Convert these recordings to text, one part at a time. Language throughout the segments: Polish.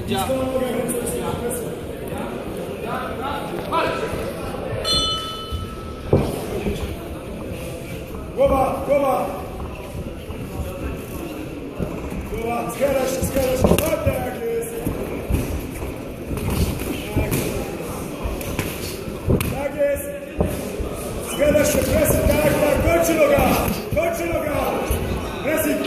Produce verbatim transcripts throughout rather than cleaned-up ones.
Głowa, głowa! Głowa, zgieraj się, zgieraj się, ładnie jak jest! Tak, tak jest! Zgieraj się, presy, tak, tak, kończy noga! Kończy noga! Presy!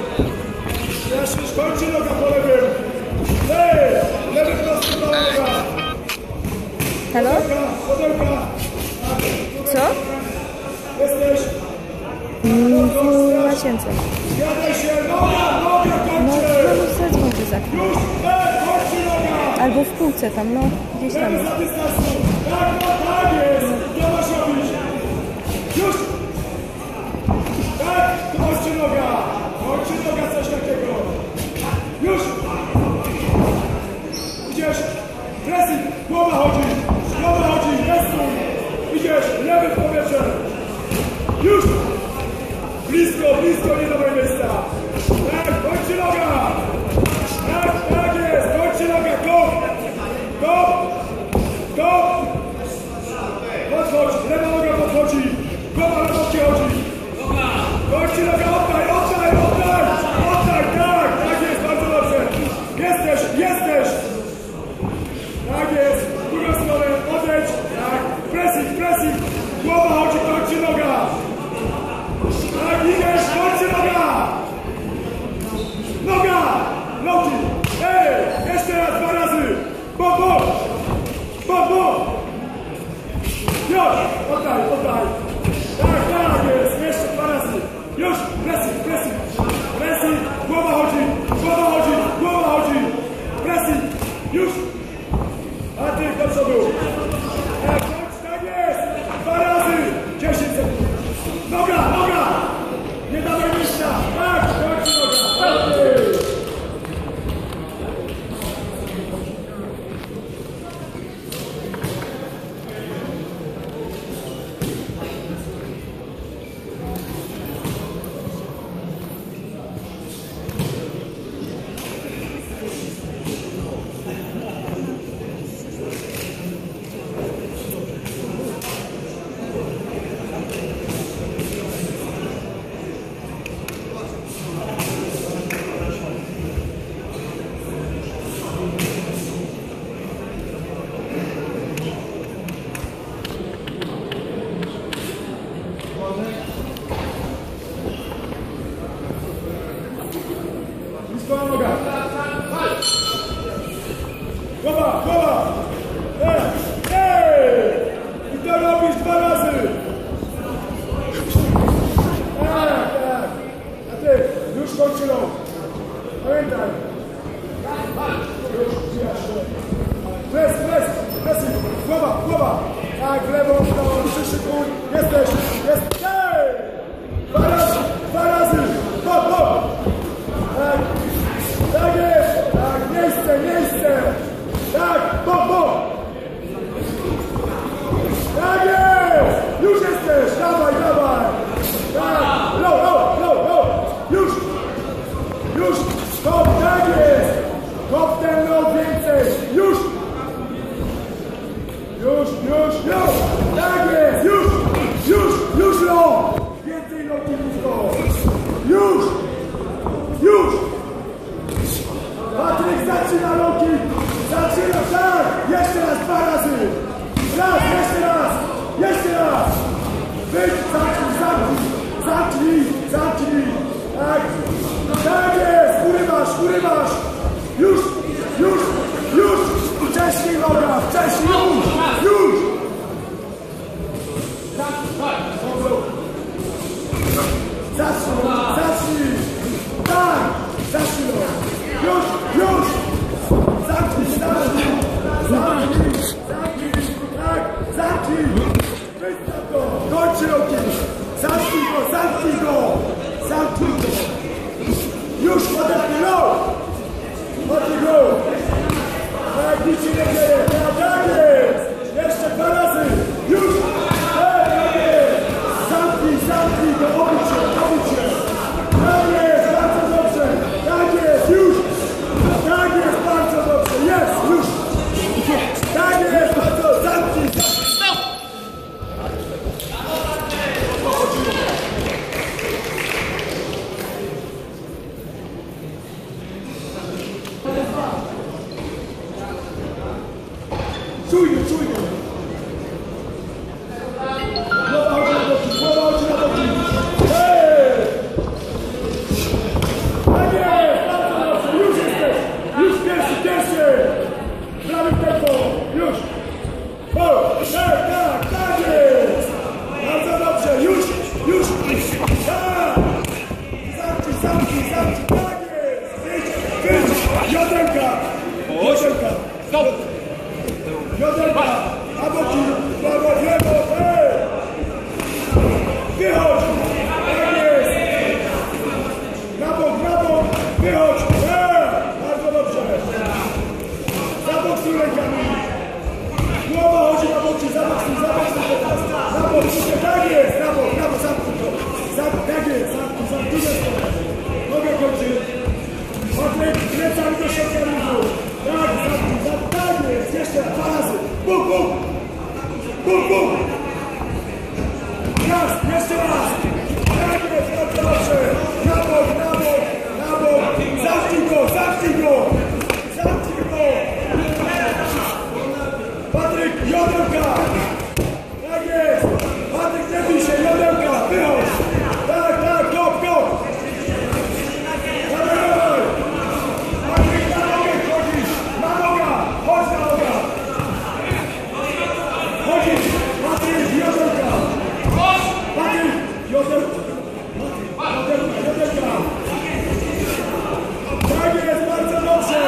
Kończy noga po lewym! Ej! Lewy prosty, prawa noga! Halo? Podełka! Co? Jesteś! Mm, w łazience. Zgadaj się! Noga! Noga! No, Kończy! no zadzwońcie za chwilę. Już! Ej! Kończy noga! Albo w półce tam, no, gdzieś tam. Lewy za dystansu! Tak, tak jest! Co masz robić? Już! Tak! Kończy noga! Kończy noga, coś takiego! Już! Idziesz! Pressing! Głowa chodzi! Głowa chodzi! Restuj! Idziesz! Lewy w powietrze! Już! Blisko, blisko, nie dawaj miejsca! Tak! Kończy noga! Tak, tak jest! Kończy noga! Kop! Kop! Kop! Podchodź! Lewa noga podchodzi! Głowa na boki chodzi! Kończy noga! Oddaj! Oddaj! Oddaj! Oddaj! Tak! Tak jest! Bardzo dobrze! Jesteś! Jesteś! Tak jest! W drugą stronę! Odejdź! Tak! Pressing! Pressing! Głowa chodzi! Kończy noga! Tak! Idziesz! Kończy noga! Noga! Nogi! Ej! Jeszcze raz! Dwa razy! Bom! Bom! Bom! Bom! Już! Oddaj! Oddaj! Tak! Tak jest! Jeszcze dwa razy! Już! Pressing! Pressing! Pressing! Głowa chodzi! Głowa chodzi! Głowa chodzi! Pressing! Już! A ty do przodu! Tak! Tak jest! Dwa razy! dziesięć sekund! Noga! Noga! Nie dawaj miejsca! Tak! Kończy noga! Tak! Blisko noga! Głowa! Głowa! Ej! Ej! I to robisz dwa razy! Tak, tak! A ty, już kończy rąk! Pamiętaj! Już, przyjaźń! Pres, pres, presy! Głowa, głowa! Tak, w lewo, w prawo, przyszykuj! Jesteś! Jest! Ej! Dwa razy! Dwa razy! Hop, hop! Tak! Tak jest! Tak, miejsce, miejsce! Tak, bom, bom! Tak jest! Już jesteś! Dawaj, dawaj! Tak! Low, low, low, low! Już! Już! Stop, tak jest! Kop ten low więcej! Już! Już, już, już! Tak jest! Już! Już, już low! Więcej low blisko! Już! Już! Patryk zaczyna loki! Zaczyna, tak! Jeszcze raz, dwa razy! Raz, jeszcze raz! Jeszcze raz! Wyjdź, zamknij, zamknij! Zamknij, zamknij! Tak! Tak jest! Urywasz, urywasz! Już! Już! Już! Wcześniej noga! Wcześniej! Już! Już! Zacznij! Zacznij! Tak! Zacznij! Już! Już! Zamknij! Zamknij! Zamknij! Zamknij! Tak! Zamknij! Wystaw go! Kończy roki! Zamknij go! Zamknij go! Zamknij go! Już! Podepnij! No! Podepnij go! Tak! Nic się nie dzieje! Tak jest! Jeszcze dwa razy! Już! Tak jest! Zamknij! Zamknij go! Obudź się! Obudź się! Tak jest! Bardzo dobrze! Tak jest! Już! Tak jest! Bardzo dobrze! Bum, bum! Raz, jeszcze raz! Tak jest, bardzo dobrze! Na bok, na bok, na bok! Zamknij go, zamknij go! Zamknij go! Patryk, jodełka! Tak jest! Patryk, nie bij się, jodełka! Wychodź! Tak, tak, kop, kop! Dawaj, dawaj! Patryk, na nogę chodzisz! Na noga! Chodź na noga! Chodzisz! Patryk, jodełka! Patryk, jodełka! Jodełka, jodełka! Tak jest, bardzo dobrze!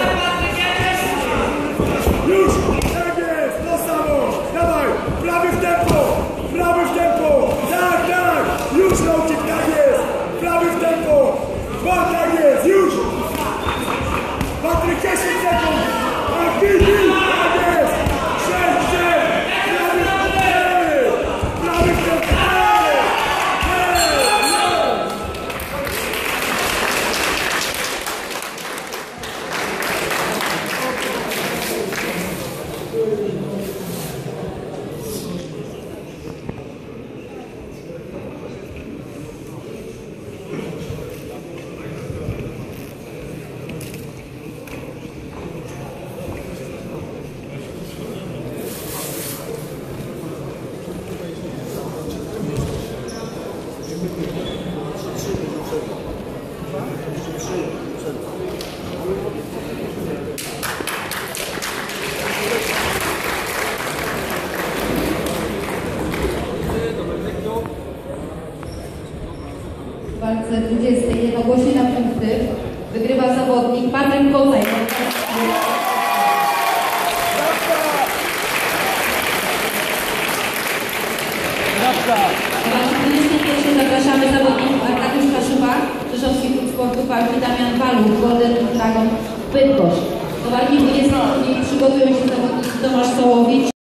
Już! Tak jest! To samo! Dawaj! Prawy w tempo! Prawy w tempo! Tak, tak! Już, Lącik, tak jest! Prawy w tempo! Dwa, tak jest! Już! Patryk, dziesięć sekund! Tak, bij, bij! Tak jest! sześć, sześć! Prawy w tempo! Prawy w tempo! W walce dwudziestej jednogłośnie na punkty wygrywa zawodnik Patryk Kotaj. W walce dwudziestej pierwszej zapraszamy zawodników Arkadiusz Kaszuba, Rzeszowski Klub Sportu Walki Damian Paluch, Golden Dragon Bydgoszcz. Do walki dwudziestej drugiej przygotują się zawodnicy Tomasz Sołowicz,